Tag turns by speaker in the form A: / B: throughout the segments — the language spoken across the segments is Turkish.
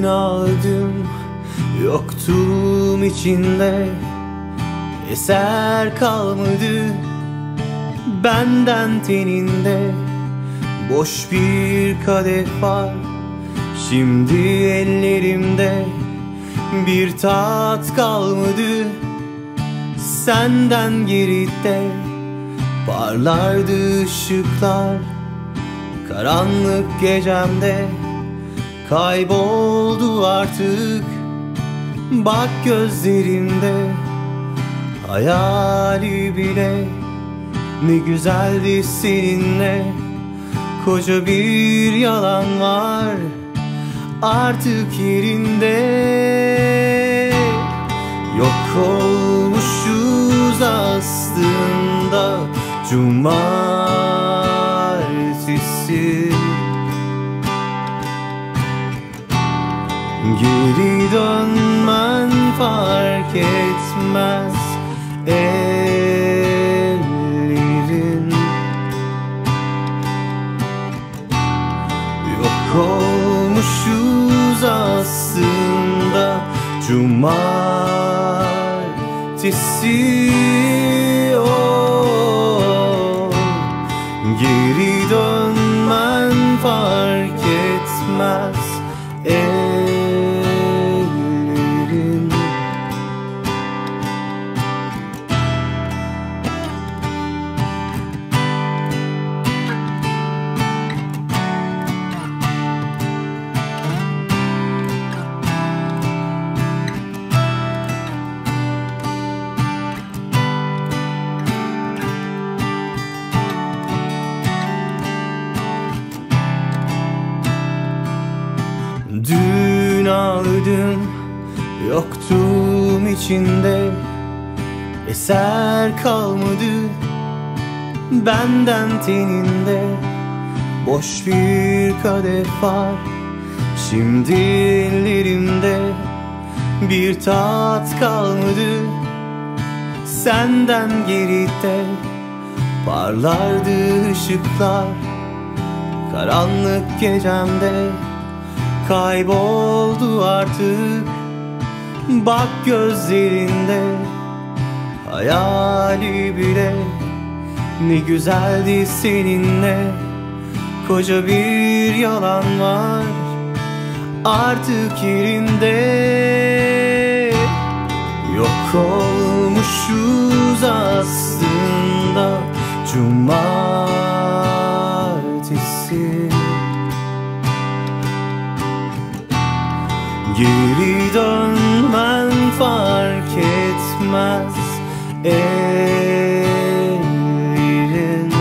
A: ağladım, yoktum içinde, eser kalmadı benden teninde. Boş bir kadeh var şimdi ellerimde, bir tat kalmadı senden geride. Parlardı ışıklar karanlık gecemde, kayboldu artık bak gözlerimde. Hayali bile ne güzeldi seninle, koca bir yalan var artık yerinde. Yok olmuşuz aslında cumartesi. Geri dönmen fark etmez ellerin. Yok olmuşuz aslında cumartesi. Oh, geri dönmen fark etmez ellerin. Dün ağladım, yoktum içinde, eser kalmadı benden teninde. Boş bir kadeh var şimdi ellerimde, bir tat kalmadı senden geride. Parlardı ışıklar karanlık gecemde, kayboldu artık bak gözlerinde. Hayali bile ne güzeldi seninle, koca bir yalan var artık yerinde. Yok olmuşuz aslında cumartesi. Geri dönmen fark etmez ellerin.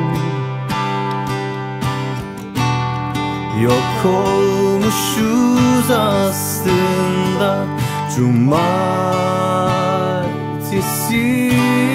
A: Yok olmuşuz aslında cumartesi.